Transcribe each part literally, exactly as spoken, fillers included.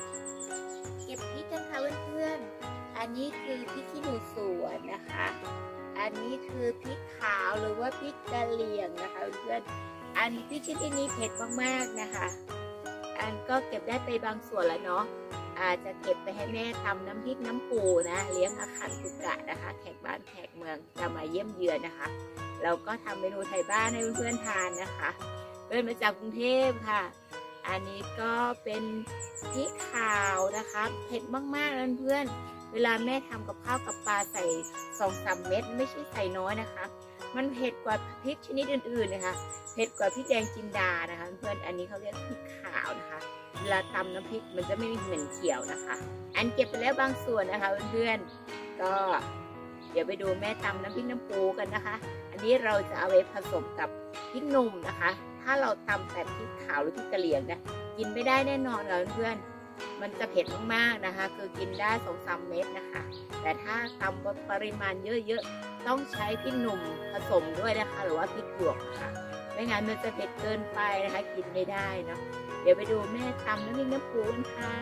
เก็บพริกกันค่ะเพื่อนๆอันนี้คือพริกขี้หนูสวนนะคะอันนี้คือพริกขาวหรือว่าพริกกะเหรี่ยงนะคะเพื่อนๆอันพริกชนิดนี้เผ็ดมากๆนะคะอันก็เก็บได้ไปบางส่วนแล้วเนาะอาจจะเก็บไปให้แม่ทำน้ำพริกน้ำปูนะเลี้ยงอาคันตุกะนะคะแขกบ้านแขกเมืองจะมาเยี่ยมเยือนนะคะเราก็ทำเมนูไทยบ้านให้เพื่อนๆทานนะคะเพื่อนมาจากกรุงเทพค่ะอันนี้ก็เป็นพริกขาวนะคะเผ็ดมากๆนะเพื่อนเวลาแม่ทำกับข้าวกับปลาใส่สองสามเม็ดไม่ใช่ใส่น้อยนะคะมันเผ็ดกว่าพริกชนิดอื่นๆนะคะเผ็ดกว่าพริกแดงจินดานะคะเพื่อนอันนี้เขาเรียกพริกขาวนะคะเวลาตำน้ำพริกมันจะไม่มีเหม็นเขียวนะคะอันเก็บไปแล้วบางส่วนนะคะเพื่อนๆก็เดี๋ยวไปดูแม่ตำน้ำพริกน้ำปูกันนะคะอันนี้เราจะเอาไปผสมกับพริกหนุ่มนะคะถ้าเราตำแต่พริกขาวหรือพริกกะเหรี่ยงนะกินไม่ได้แน่นอนค่ะเพื่อนมันจะเผ็ดมากๆนะคะคือกินได้สองสามเม็ดนะคะแต่ถ้าตำปริมาณเยอะๆต้องใช้พริกหนุ่มผสมด้วยนะคะหรือว่าพริกหยวกค่ะไม่งั้นมันจะเผ็ดเกินไปนะคะกินไม่ได้เนาะเดี๋ยวไปดูแม่ตำน้ำพริกน้ำปูกันค่ะ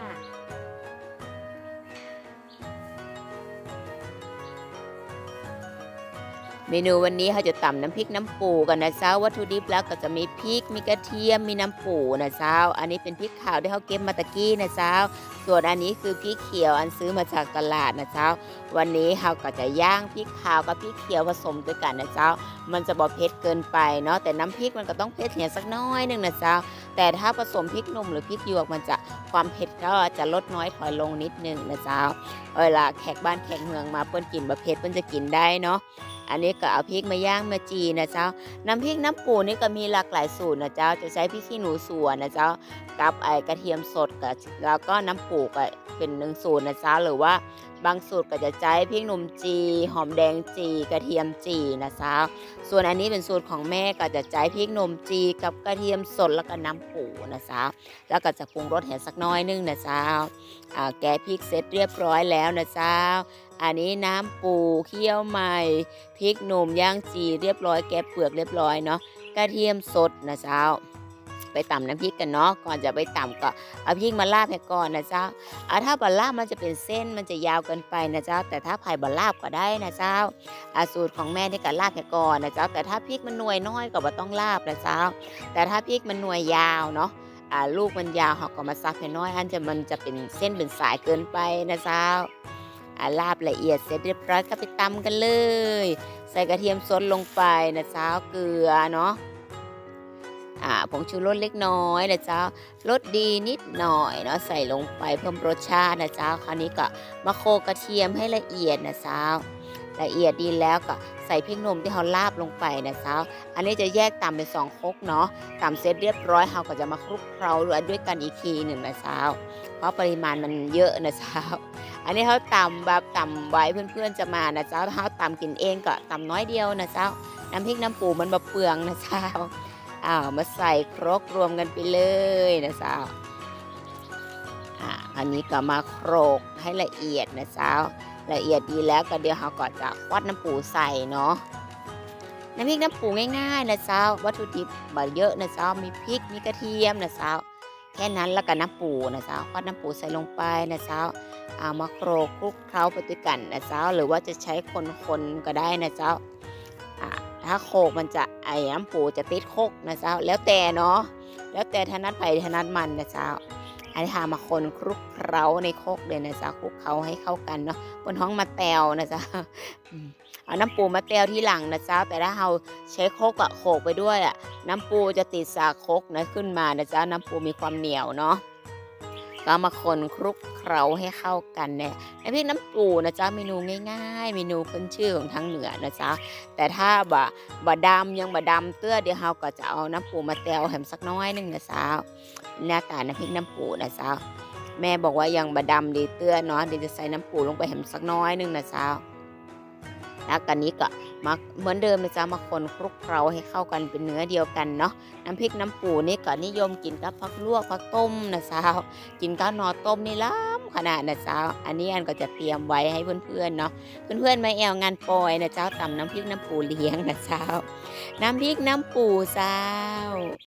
เมนูวันนี้เขาจะตำน้ำพริกน้ำปูกันนะเจ้าวัตถุดิบแล้วก็จะมีพริกมีกระเทียมมีน้ำปูนะเจ้าอันนี้เป็นพริกขาวที่เขาเก็บมาตะกี้นะเจ้าส่วนอันนี้คือพริกเขียวอันซื้อมาจากตลาดนะเจ้าวันนี้เขาก็จะย่างพริกขาวกับพริกเขียวผสมด้วยกันนะเจ้ามันจะบ่เผ็ดเกินไปเนาะแต่น้ำพริกมันก็ต้องเผ็ดเหี่ยสักน้อยนึงนะเจ้าแต่ถ้าผสมพริกหนุ่มหรือพริกหยวกมันจะความเผ็ดก็จะลดน้อยถอยลงนิดนึงนะเจ้าเวลาแขกบ้านแขกเมืองมาเปิ้นกินบ่เผ็ดเปิ้นจะกินได้เนาะอันนี้ก็เอาพริกมาย่างมาจีนะเจ้าน้ำพริกน้ำปูนี่ก็มีหลากหลายสูตรนะเจ้าจะใช้พริกขี้หนูสวนนะเจ้ากับไอกระเทียมสดกับแล้วก็น้ำปูก็เป็นหนึ่งสูตรนะเจ้าหรือว่าบางสูตรก็จะใช้พริกหนุ่มจีหอมแดงจีกระเทียมจีนะเจ้าส่วนอันนี้เป็นสูตรของแม่ก็จะใช้พริกหนุ่มจีกับกระเทียมสดแล้วก็น้ำปูนะเจ้าแล้วก็จะปรุงรสแห้สักน้อยนึงนะเจ้าอ่าแกะพริกเสร็จเรียบร้อยแล้วนะเจ้าอันนี้น้ำปูเคี่ยวใหม่พริกหนุ่มย่างจีเรียบร้อยแกะเปลือกเรียบร้อยเนาะกระเทียมสดนะเจ้าไปตำน้ำพริกกันเนาะก่อนจะไปตำก็เอาพริกมาลาบให้ก่อนนะเจ้าอ่าถ้าบะลาบมันจะเป็นเส้นมันจะยาวเกินไปนะเจ้าแต่ถ้าไผ่บะลาบก็ได้นะเจ้าอาสูตรของแม่นี่ก็ลาบให้ก่อนนะเจ้าแต่ถ้าพริกมันหน่วยน้อยก็บ่ต้องลาบนะเจ้าแต่ถ้าพริกมันหน่วยยาวเนาะอ่าลูกมันยาวเขาก็มาซับให้น้อยอันจะมันจะเป็นเส้นเป็นสายเกินไปนะเจ้าลาบละเอียดเสร็จเรียบร้อยก็ไปตำกันเลยใส่กระเทียมสดลงไปนะเจ้าเกลือเนาะอ่าผงชูรสเล็กน้อยนะเจ้ารสดีนิดหน่อยเนาะใส่ลงไปเพิ่มรสชาตินะเจ้าคราวนี้ก็มาโขลกกระเทียมให้ละเอียดนะเจ้าละเอียดดีแล้วก็ใส่พริกหนุ่มที่เขาลาบลงไปนะเจ้าอันนี้จะแยกตำเป็นสองครกเนาะตำเสร็จเรียบร้อยเขาก็จะมาคลุกเคล้าด้วยกันอีกทีหนึ่งนะเจ้าเพราะปริมาณมันเยอะนะเจ้าอันนี้เขาตำแบบตำไว้เพื่อนๆจะมานะเจ้าถ้าเขาตำกินเองก็ตำน้อยเดียวนะเจ้าน้ำพริกน้ำปูมันบะเปลืองนะเจ้าอ้าวมาใส่ครกรวมกันไปเลยนะเจ้าอ่าอันนี้ก็มาโขลกให้ละเอียดนะเจ้าละเอียดดีแล้วก็เดี๋ยวเราก็จะควัดน้ำปูใส่เนาะน้ำพริกน้ำปูง่ายๆนะเจ้าวัตถุดิบบ่เยอะนะเจ้ามีพริกมีกระเทียมนะเจ้าแค่นั้นแล้วก็น้ำปูนะเจ้าควัดน้ำปูใส่ลงไปนะเจ้าเอามาโขลกคลุกเคล้าไปด้วยกันนะเจ้าหรือว่าจะใช้คนๆก็ได้นะเจ้าถ้าโขกมันจะไอ้น้ำปูจะติดโคกนะเจ้าแล้วแต่เนาะแล้วแต่ถนัดไปถนัดมันนะเจ้าอันนี้หามาคนคลุกเคล้าในโคกเลยนะเจ้าคลุกเคล้าให้เข้ากันเนาะบนห้องมาแตวนะเจ้าเอาน้ำปูมาแตวที่หลังนะเจ้าแต่ถ้าเราใช้โคกอะโขกไปด้วยอะน้ำปูจะติดสาโคกนะขึ้นมานะเจ้าน้ำปูมีความเหนียวเนาะก็มาคนคลุกเคล้าให้เข้ากันเนี่ยน้ำพริกน้ำปูนะจ๊ะเมนูง่ายๆเมนูขึ้นชื่อของทางเหนือนะจ๊ะแต่ถ้าบะบะดำยังบะดำเตื้อเดี๋ยวเราก็จะเอาน้ำปูมาแตวแหมสักน้อยนึงนะจ๊ะหน้าตาน้ำพริกน้ำปูนะจ๊ะแม่บอกว่ายังบะดำดีเตื้อเนาะเดี๋ยวจะใส่น้ำปูลงไปแหมสักน้อยนึงนะจ๊ะแล้วกันนี้ก็มาเหมือนเดิมนะจ๊ะมาคนคลุกเคล้าให้เข้ากันเป็นเนื้อเดียวกันเนาะน้ำพริกน้ำปูนี่ก็นิยมกินกับผักลวกผักต้มนะจ๊ะกินกับหน่อต้มนี่ล้ำขนาดนะจ๊ะอันนี้อันก็จะเตรียมไว้ให้เพื่อนๆเนาะเพื่อนๆมาแอวงานปอยนะจ๊ะตำน้ำพริกน้ำปูเลี้ยงนะจ๊ะน้ำพริกน้ำปูจ้า